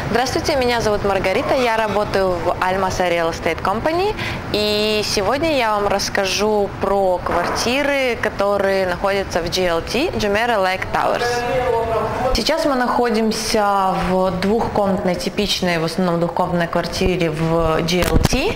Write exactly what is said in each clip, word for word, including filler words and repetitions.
Здравствуйте, меня зовут Маргарита, я работаю в Almasa Real Estate Company, и сегодня я вам расскажу про квартиры, которые находятся в джи эл ти, Jumeirah Lake Towers. Сейчас мы находимся в двухкомнатной, типичной, в основном двухкомнатной квартире в джи эл ти.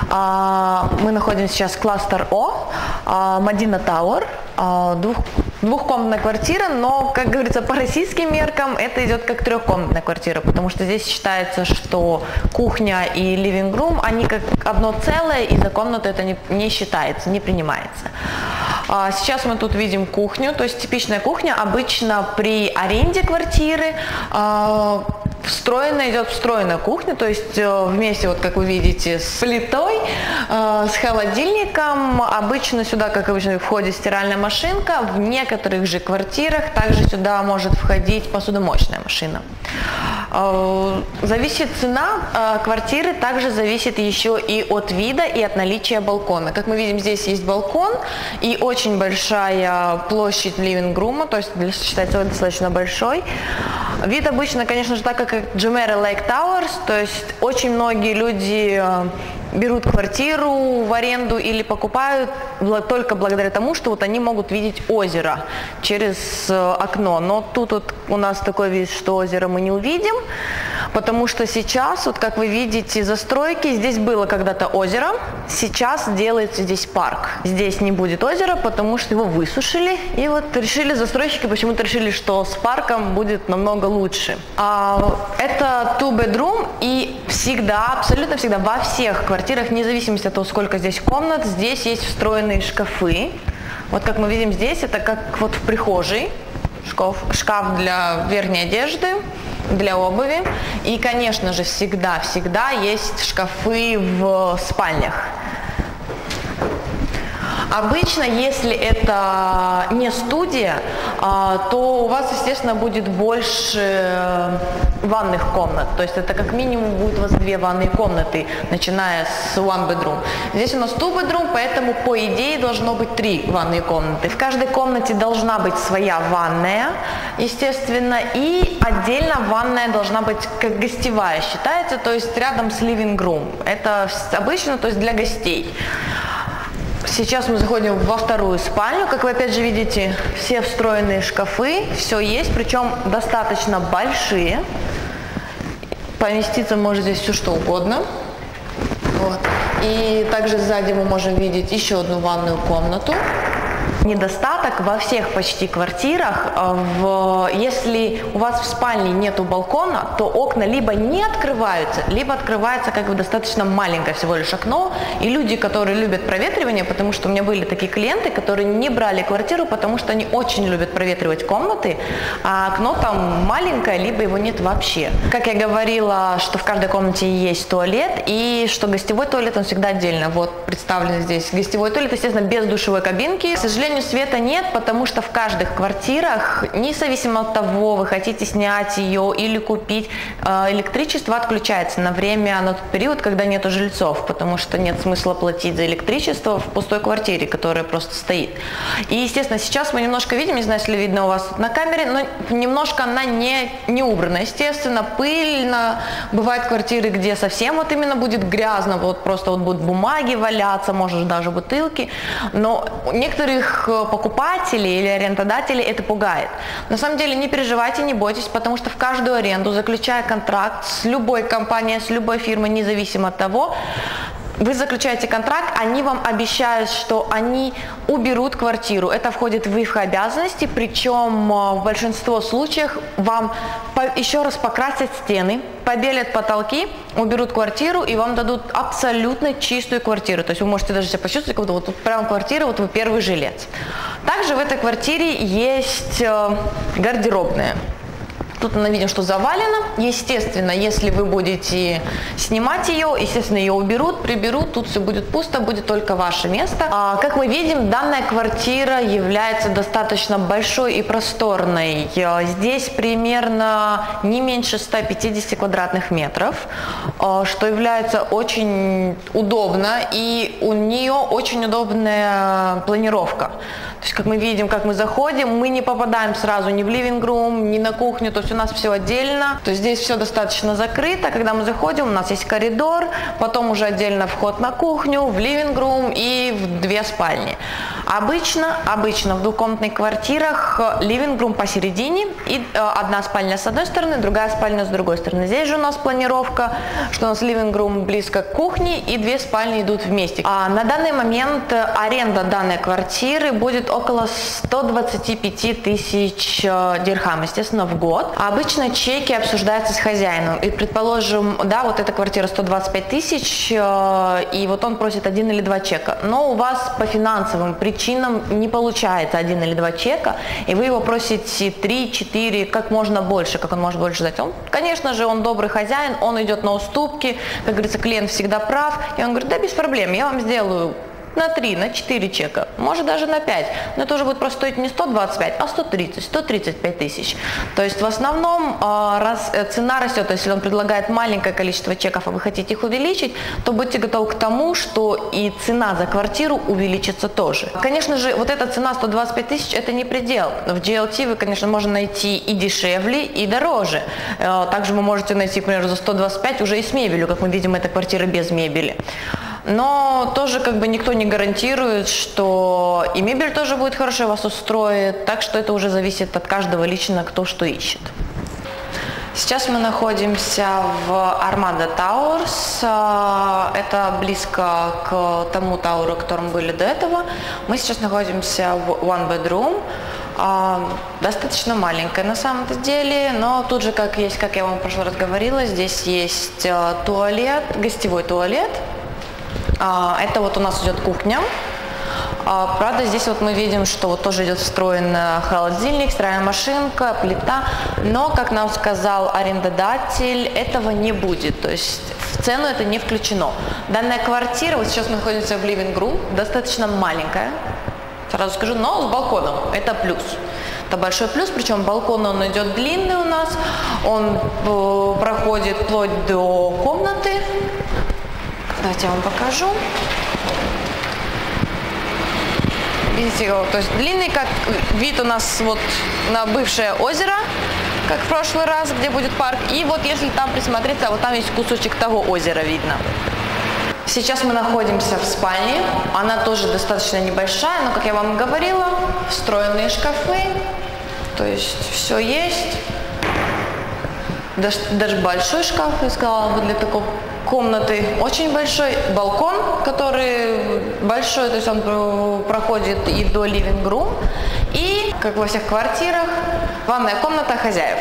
Мы находимся сейчас в кластер О, Madina Tower, двух Двухкомнатная квартира, но, как говорится, по российским меркам это идет как трехкомнатная квартира, потому что здесь считается, что кухня и living-room, они как одно целое, и за комнату это не, не считается, не принимается. Сейчас мы тут видим кухню, то есть типичная кухня. Обычно при аренде квартиры встроена идет встроенная кухня, то есть вместе, вот как вы видите, с плитой, с холодильником. Обычно сюда, как обычно, входит стиральная машинка. В некоторых же квартирах также сюда может входить посудомоечная машина. Зависит цена квартиры, также зависит еще и от вида и от наличия балкона. Как мы видим, здесь есть балкон и очень большая площадь living-room, то есть считается достаточно большой. Вид обычно, конечно же, так как Jumeirah Lake Towers, то есть очень многие люди берут квартиру в аренду или покупают только благодаря тому, что вот они могут видеть озеро через окно. Но тут вот у нас такой вид, что озеро мы не увидим, потому что сейчас, вот как вы видите, застройки, здесь было когда-то озеро, сейчас делается здесь парк. Здесь не будет озера, потому что его высушили, и вот решили застройщики, почему-то решили, что с парком будет намного лучше. Это two bedroom, и всегда, абсолютно всегда, во всех квартирах, вне зависимости от того, сколько здесь комнат, здесь есть встроенные шкафы. Вот как мы видим здесь, это как вот в прихожей, шкаф, шкаф для верхней одежды, для обуви. И, конечно же, всегда-всегда есть шкафы в спальнях. Обычно, если это не студия, то у вас, естественно, будет больше ванных комнат. То есть это как минимум будет у вас две ванные комнаты, начиная с one bedroom. Здесь у нас two bedroom, поэтому по идее должно быть три ванные комнаты. В каждой комнате должна быть своя ванная, естественно, и отдельно ванная должна быть как гостевая считается, то есть рядом с living room. Это обычно, то есть для гостей. Сейчас мы заходим во вторую спальню. Как вы опять же видите, все встроенные шкафы, все есть, причем достаточно большие. Поместиться может здесь все что угодно. Вот. И также сзади мы можем видеть еще одну ванную комнату. Недостаток во всех почти квартирах, в, если у вас в спальне нету балкона, то окна либо не открываются, либо открывается как бы достаточно маленькое всего лишь окно. И люди, которые любят проветривание, потому что у меня были такие клиенты, которые не брали квартиру, потому что они очень любят проветривать комнаты, а окно там маленькое, либо его нет вообще. Как я говорила, что в каждой комнате есть туалет, и что гостевой туалет, он всегда отдельно. Вот представлен здесь гостевой туалет, естественно, без душевой кабинки. К сожалению, света нет, потому что в каждых квартирах, независимо от того, вы хотите снять ее или купить, электричество отключается на время, на тот период, когда нету жильцов, потому что нет смысла платить за электричество в пустой квартире, которая просто стоит. И, естественно, сейчас мы немножко видим, не знаю, если видно у вас на камере, но немножко она не, не убрана, естественно, пыльно. Бывают квартиры, где совсем вот именно будет грязно, вот просто вот будут бумаги валяться, может даже бутылки, но некоторых покупателей или арендодателей это пугает. На самом деле не переживайте, не бойтесь, потому что в каждую аренду, заключая контракт с любой компанией, с любой фирмой, независимо от того, вы заключаете контракт, они вам обещают, что они уберут квартиру. Это входит в их обязанности, причем в большинстве случаев вам еще раз покрасят стены, побелят потолки, уберут квартиру и вам дадут абсолютно чистую квартиру. То есть вы можете даже себя почувствовать, как будто вот тут прямо квартира, вот вы первый жилец. Также в этой квартире есть гардеробная. Тут мы видим, что завалено. Естественно, если вы будете снимать ее, естественно, ее уберут, приберут, тут все будет пусто, будет только ваше место. А, как мы видим, данная квартира является достаточно большой и просторной. Здесь примерно не меньше ста пятидесяти квадратных метров, что является очень удобно, и у нее очень удобная планировка. То есть, как мы видим, как мы заходим, мы не попадаем сразу ни в living-room, ни на кухню, то есть у нас все отдельно. То есть здесь все достаточно закрыто. Когда мы заходим, у нас есть коридор, потом уже отдельно вход на кухню, в living-room и в две спальни. Обычно, обычно в двухкомнатных квартирах living-room посередине и одна спальня с одной стороны, другая спальня с другой стороны. Здесь же у нас планировка, что у нас living-room близко к кухне и две спальни идут вместе. А на данный момент аренда данной квартиры будет около ста двадцати пяти тысяч дирхам, естественно, в год. А обычно чеки обсуждаются с хозяином. И, предположим, да, вот эта квартира сто двадцать пять тысяч, и вот он просит один или два чека. Но у вас по финансовым причинам не получается один или два чека, и вы его просите три-четыре, как можно больше, как он может больше дать. Он, конечно же, он добрый хозяин, он идет на уступки, как говорится, клиент всегда прав, и он говорит, да, без проблем, я вам сделаю на три, на четыре чека, может даже на пять, но это уже будет просто стоить не сто двадцать пять, а сто тридцать, сто тридцать пять тысяч. То есть в основном раз цена растет, то есть если он предлагает маленькое количество чеков, а вы хотите их увеличить, то будьте готовы к тому, что и цена за квартиру увеличится тоже. Конечно же, вот эта цена сто двадцать пять тысяч это не предел. В джи эл ти вы, конечно, можно найти и дешевле, и дороже. Также вы можете найти, к примеру, за сто двадцать пять уже и с мебелью, как мы видим, эта квартира без мебели. Но тоже как бы никто не гарантирует, что и мебель тоже будет хорошо вас устроит, так что это уже зависит от каждого лично, кто что ищет. Сейчас мы находимся в Armada Towers, это близко к тому тауру, в котором были до этого. Мы сейчас находимся в One Bedroom, достаточно маленькая на самом-то деле, но тут же, как есть, как я вам в прошлый раз говорила, здесь есть туалет, гостевой туалет. Это вот у нас идет кухня. Правда, здесь вот мы видим, что вот тоже идет встроен холодильник, стиральная машинка, плита. Но, как нам сказал арендодатель, этого не будет. То есть в цену это не включено. Данная квартира, вот сейчас мы находимся в living room, достаточно маленькая, сразу скажу, но с балконом. Это плюс. Это большой плюс, причем балкон он идет длинный у нас, он проходит вплоть до комнаты. Давайте я вам покажу. Видите его? То есть длинный, как вид у нас вот на бывшее озеро, как в прошлый раз, где будет парк. И вот если там присмотреться, вот там есть кусочек того озера видно. Сейчас мы находимся в спальне. Она тоже достаточно небольшая, но, как я вам говорила, встроенные шкафы. То есть все есть. Даже, даже большой шкаф, я сказала бы, для такой комнаты. Очень большой балкон, который большой, то есть он проходит и до living room. И, как во всех квартирах, ванная комната хозяев.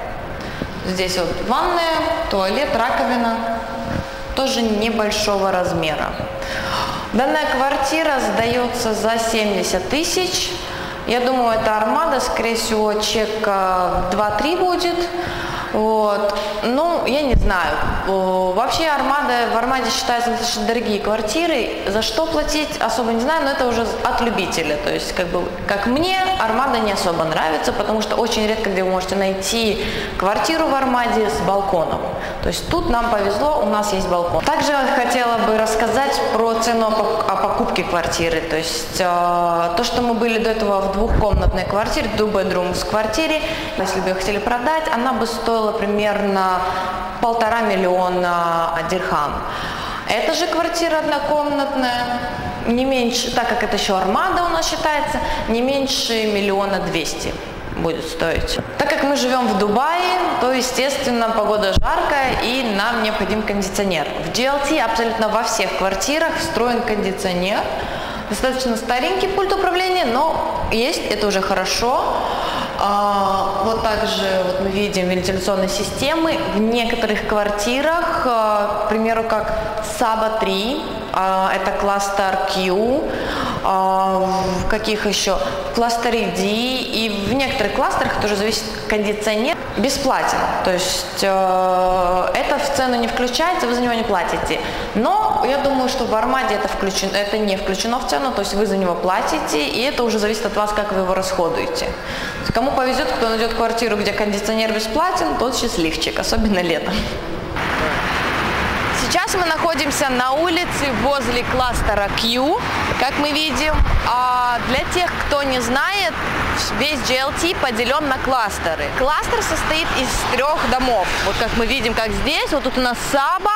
Здесь вот ванная, туалет, раковина, тоже небольшого размера. Данная квартира сдается за семьдесят тысяч. Я думаю, это Armada, скорее всего, чек два-три будет. Вот. Ну, я не знаю. Вообще Armada, в Armada считаются достаточно дорогие квартиры. За что платить, особо не знаю, но это уже от любителя. То есть, как бы, как мне, Armada не особо нравится, потому что очень редко где вы можете найти квартиру в Armada с балконом. То есть тут нам повезло, у нас есть балкон. Также хотела бы рассказать про цену о покупке квартиры. То есть э, то, что мы были до этого в двухкомнатной квартире, two bedrooms квартире, если бы ее хотели продать, она бы стоила примерно полтора миллиона дирхам. Эта же квартира однокомнатная, не меньше, так как это еще Armada у нас считается, не меньше миллиона двести будет стоить. Так как мы живем в Дубае, то, естественно, погода жаркая и нам необходим кондиционер. В джи эл ти абсолютно во всех квартирах встроен кондиционер. Достаточно старенький пульт управления, но есть, это уже хорошо. А, вот также вот мы видим вентиляционные системы. В некоторых квартирах, а, к примеру, как Saba три, а, это кластер Q, а, в каких еще? В кластере D и в некоторых кластерах, тоже зависит кондиционер, бесплатен. То есть э, это в цену не включается, вы за него не платите. Но я думаю, что в Armada это, включено, это не включено в цену, то есть вы за него платите, и это уже зависит от вас, как вы его расходуете. Кому повезет, кто найдет квартиру, где кондиционер бесплатен, тот счастливчик, особенно летом. Сейчас мы находимся на улице возле кластера Q, как мы видим. А для тех, кто не знает, весь джи эл ти поделен на кластеры. Кластер состоит из трех домов. Вот как мы видим, как здесь. Вот тут у нас Саба,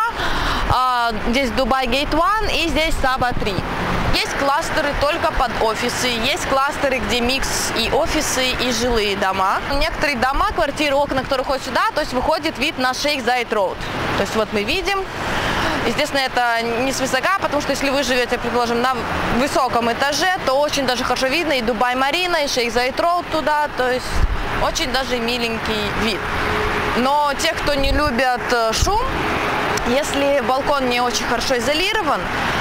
а, здесь Dubai Gate один и здесь Саба три. Есть кластеры только под офисы, есть кластеры, где микс и офисы, и жилые дома. Некоторые дома, квартиры, окна, которые ходят сюда, то есть выходит вид на Шейх Заид Роуд. То есть вот мы видим. Естественно, это не свысока, потому что если вы живете, предположим, на высоком этаже, то очень даже хорошо видно и Дубай Марина, и Шейх Заид Роуд туда, то есть очень даже миленький вид. Но те, кто не любят шум, если балкон не очень хорошо изолирован,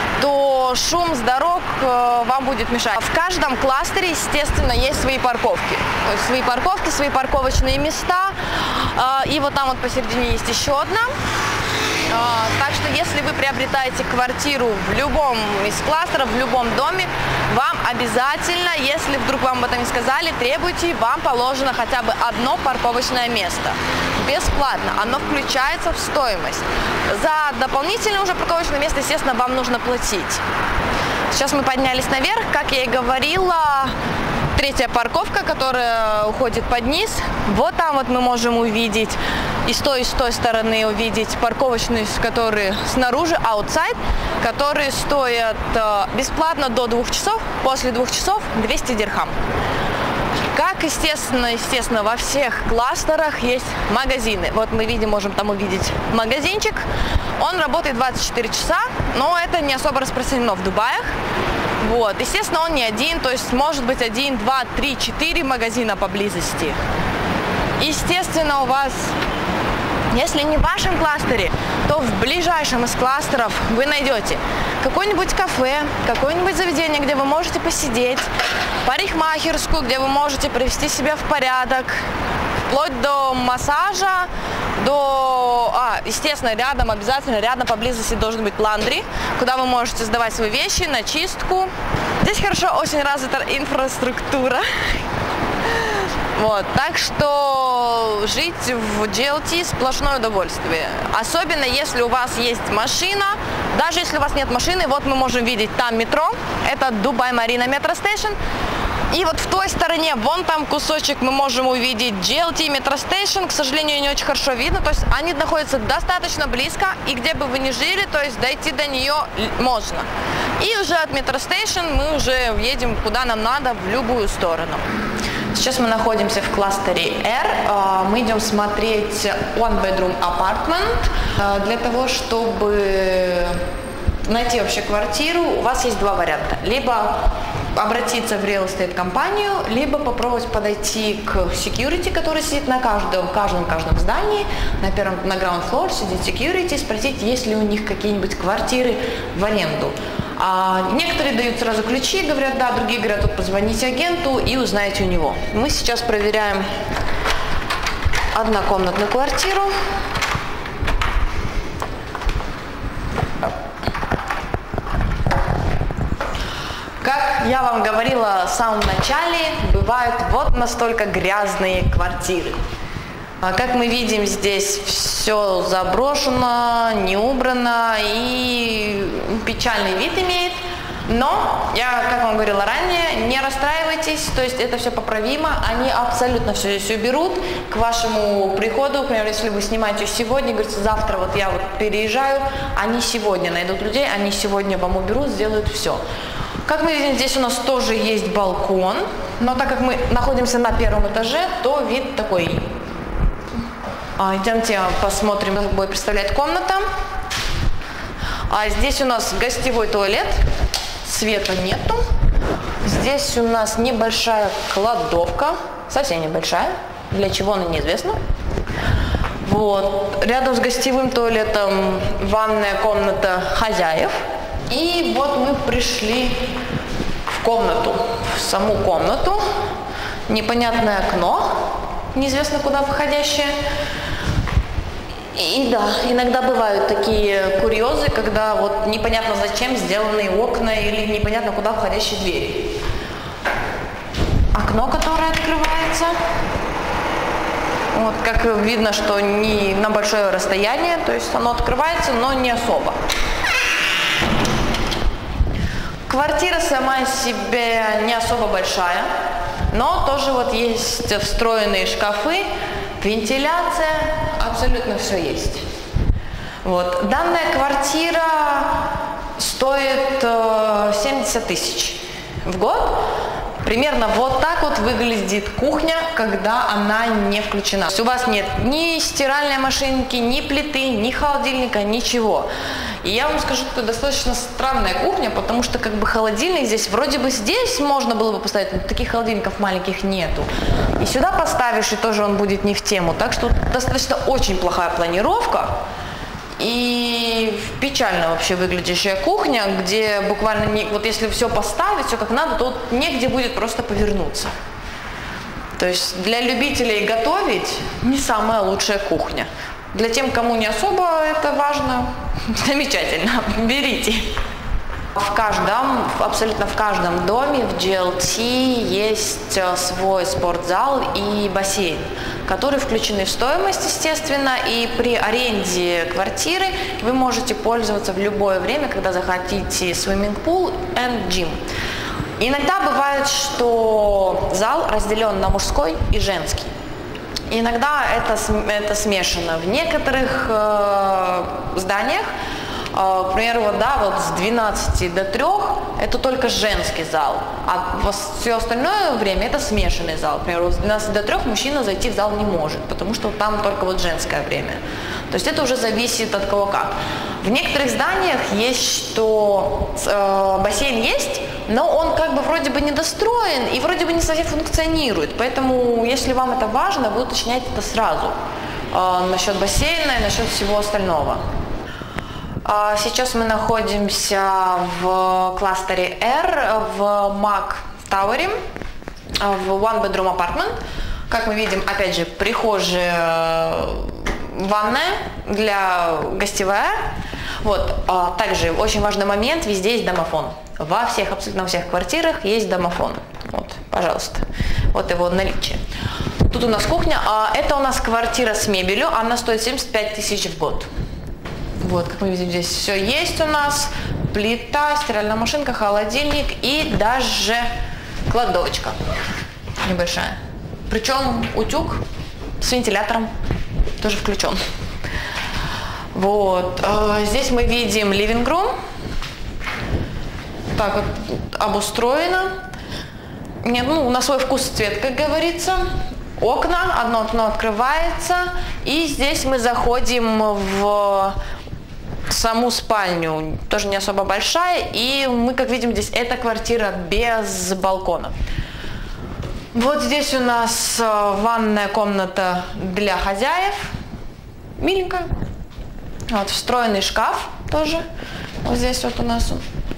то шум с дорог э, вам будет мешать. В каждом кластере, естественно, есть свои парковки. То есть свои парковки, свои парковочные места. Э, и вот там вот посередине есть еще одна. Э, так что если вы приобретаете квартиру в любом из кластеров, в любом доме, вам обязательно, если вдруг вам об этом не сказали, требуйте, вам положено хотя бы одно парковочное место. Бесплатно. Оно включается в стоимость. За дополнительное уже парковочное место, естественно, вам нужно платить. Сейчас мы поднялись наверх, как я и говорила, третья парковка, которая уходит под низ. Вот там вот мы можем увидеть, и с той, и с той стороны увидеть парковочные, которые снаружи, outside, которые стоят бесплатно до двух часов, после двух часов двести дирхам. Как, естественно, естественно, во всех кластерах есть магазины. Вот мы видим, можем там увидеть магазинчик. Он работает двадцать четыре часа, но это не особо распространено в Дубаях. Вот. Естественно, он не один, то есть может быть один, два, три, четыре магазина поблизости. Естественно, у вас, если не в вашем кластере, то в ближайшем из кластеров вы найдете какое-нибудь кафе, какое-нибудь заведение, где вы можете посидеть, парикмахерскую, где вы можете привести себя в порядок, вплоть до массажа, до, а, естественно, рядом, обязательно рядом поблизости должен быть ландри, куда вы можете сдавать свои вещи на чистку. Здесь хорошо очень развита инфраструктура. Вот, так что жить в джи эл ти сплошное удовольствие. Особенно если у вас есть машина. Даже если у вас нет машины, вот мы можем видеть там метро. Это Дубай Марина Метро Стейшн. И вот в той стороне, вон там кусочек, мы можем увидеть джи эл ти Metro Station. К сожалению, не очень хорошо видно. То есть они находятся достаточно близко. И где бы вы ни жили, то есть дойти до нее можно. И уже от Metro Station мы уже едем куда нам надо, в любую сторону. Сейчас мы находимся в кластере R. Мы идем смотреть one bedroom apartment. Для того, чтобы найти вообще квартиру, у вас есть два варианта. Либо обратиться в real estate компанию, либо попробовать подойти к security, который сидит на каждом, каждом, каждом здании. На первом, на ground floor сидит security, спросить, есть ли у них какие-нибудь квартиры в аренду. А некоторые дают сразу ключи, говорят да, другие говорят, вот позвоните агенту и узнаете у него. Мы сейчас проверяем однокомнатную квартиру. Как я вам говорила в самом начале, бывают вот настолько грязные квартиры. Как мы видим, здесь все заброшено, не убрано и печальный вид имеет. Но, я, как вам говорила ранее, не расстраивайтесь, то есть это все поправимо, они абсолютно все здесь уберут к вашему приходу. Например, если вы снимаете сегодня, говорите, завтра вот я вот переезжаю, они сегодня найдут людей, они сегодня вам уберут, сделают все. Как мы видим, здесь у нас тоже есть балкон, но так как мы находимся на первом этаже, то вид такой. А, идемте посмотрим, как будет представлять комната. А здесь у нас гостевой туалет, света нету. Здесь у нас небольшая кладовка, совсем небольшая, для чего она неизвестна. Вот. Рядом с гостевым туалетом ванная комната хозяев. И вот мы пришли в комнату, в саму комнату. Непонятное окно, неизвестно куда входящее. И да, иногда бывают такие курьезы, когда вот непонятно зачем сделаны окна или непонятно куда входящие двери. Окно, которое открывается. Вот, как видно, что не на большое расстояние, то есть оно открывается, но не особо. Квартира сама себе не особо большая, но тоже вот есть встроенные шкафы, вентиляция, абсолютно все есть. Вот. Данная квартира стоит семьдесят тысяч в год. Примерно вот так вот выглядит кухня, когда она не включена. То есть у вас нет ни стиральной машинки, ни плиты, ни холодильника, ничего. И я вам скажу, что это достаточно странная кухня, потому что как бы холодильник здесь, вроде бы здесь можно было бы поставить, но таких холодильников маленьких нету. И сюда поставишь, и тоже он будет не в тему. Так что достаточно очень плохая планировка. И печально вообще выглядящая кухня, где буквально, не, вот если все поставить, все как надо, то вот негде будет просто повернуться. То есть для любителей готовить не самая лучшая кухня. Для тех, кому не особо это важно, замечательно, берите. В каждом, абсолютно в каждом доме в джи эл ти есть свой спортзал и бассейн, которые включены в стоимость, естественно, и при аренде квартиры вы можете пользоваться в любое время, когда захотите свимминг-пул и джим. Иногда бывает, что зал разделен на мужской и женский. Иногда это, это смешано. В некоторых э, зданиях, к примеру, вот, да, вот с двенадцати до трёх это только женский зал, а все остальное время это смешанный зал. К примеру, с двенадцати до трёх мужчина зайти в зал не может, потому что там только вот женское время. То есть это уже зависит от кого как. В некоторых зданиях есть, что э, бассейн есть, но он как бы вроде бы недостроен и вроде бы не совсем функционирует. Поэтому, если вам это важно, вы уточняете это сразу э, насчет бассейна и насчет всего остального. Сейчас мы находимся в кластере R, в Mac Tower, в One Bedroom Apartment. Как мы видим, опять же, прихожая, ванная для гостевая. Вот. Также очень важный момент, везде есть домофон. Во всех, абсолютно во всех квартирах есть домофон. Вот, пожалуйста, вот его наличие. Тут у нас кухня, а это у нас квартира с мебелью, она стоит семьдесят пять тысяч в год. Вот, как мы видим, здесь все есть у нас. Плита, стиральная машинка, холодильник и даже кладовочка небольшая. Причем утюг с вентилятором тоже включен. Вот. Здесь мы видим living room. Так вот обустроено. Нет, ну, на свой вкус и цвет, как говорится. Окна, одно окно открывается. И здесь мы заходим в саму спальню, тоже не особо большая, и мы, как видим, здесь эта квартира без балкона. Вот здесь у нас ванная комната для хозяев, миленькая. Вот встроенный шкаф тоже, вот здесь вот у нас.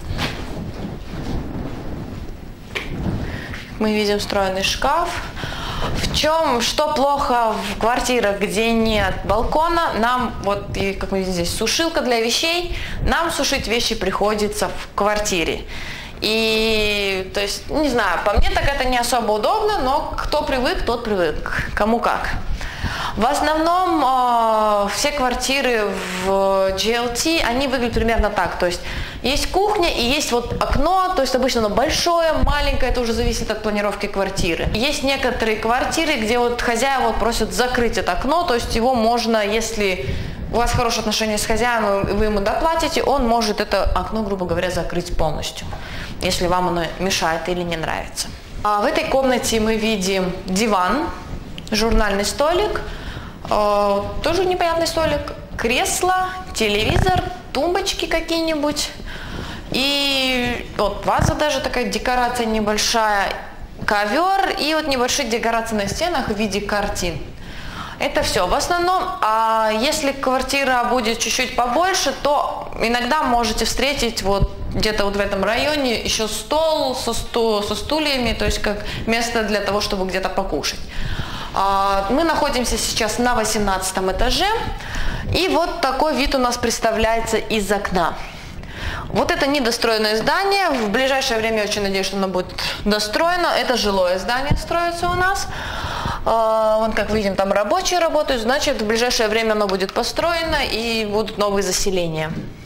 Мы видим встроенный шкаф. В чем, что плохо в квартирах, где нет балкона, нам, вот, и, как мы видим здесь, сушилка для вещей, нам сушить вещи приходится в квартире. И, то есть, не знаю, по мне так это не особо удобно, но кто привык, тот привык, кому как. В основном э, все квартиры в джи эл ти, они выглядят примерно так, то есть есть кухня и есть вот окно, то есть обычно оно большое, маленькое, это уже зависит от планировки квартиры. Есть некоторые квартиры, где вот хозяева вот просят закрыть это окно, то есть его можно, если у вас хорошие отношения с хозяином, и вы ему доплатите, он может это окно, грубо говоря, закрыть полностью, если вам оно мешает или не нравится. А в этой комнате мы видим диван, журнальный столик, э, тоже непонятный столик, кресло, телевизор, тумбочки какие-нибудь. И вот ваза даже такая, декорация небольшая, ковер и вот небольшие декорации на стенах в виде картин. Это все. В основном, а если квартира будет чуть-чуть побольше, то иногда можете встретить вот где-то вот в этом районе еще стол со, сту, со стульями, то есть как место для того, чтобы где-то покушать. Мы находимся сейчас на восемнадцатом этаже, и вот такой вид у нас представляется из окна. Вот это недостроенное здание, в ближайшее время я очень надеюсь, что оно будет достроено, это жилое здание строится у нас. Вон, как видим, там рабочие работают, значит, в ближайшее время оно будет построено и будут новые заселения.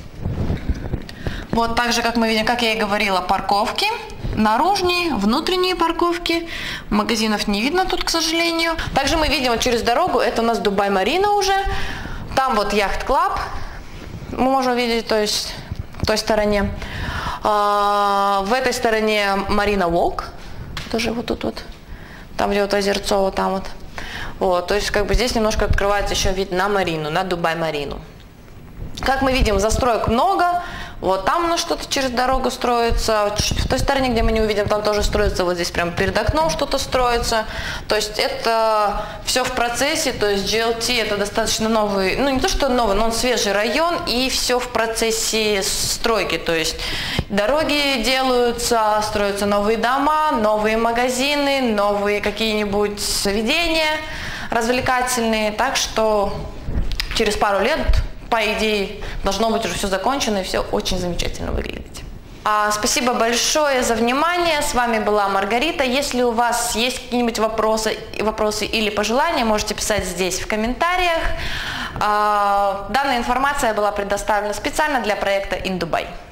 Вот так же, как мы видим, как я и говорила, парковки. Наружные, внутренние парковки. Магазинов не видно тут, к сожалению. Также мы видим вот через дорогу, это у нас Дубай-Марина уже. Там вот яхт-клаб. Мы можем видеть, то есть в той стороне. В этой стороне Марина Волк. Тоже вот тут вот. Там, где вот озерцо, вот там вот. Вот, то есть как бы здесь немножко открывается еще вид на Марину, на Дубай-Марину. Как мы видим, застроек много. Вот там у нас что-то через дорогу строится. В той стороне, где мы не увидим, там тоже строится. Вот здесь прямо перед окном что-то строится. То есть это все в процессе. То есть джи эл ти это достаточно новый, ну не то что новый, но он свежий район. И все в процессе стройки. То есть дороги делаются, строятся новые дома, новые магазины, новые какие-нибудь заведения развлекательные. Так что через пару лет, по идее, должно быть уже все закончено и все очень замечательно выглядеть. А, спасибо большое за внимание. С вами была Маргарита. Если у вас есть какие-нибудь вопросы, вопросы или пожелания, можете писать здесь в комментариях. А, данная информация была предоставлена специально для проекта In Dubai.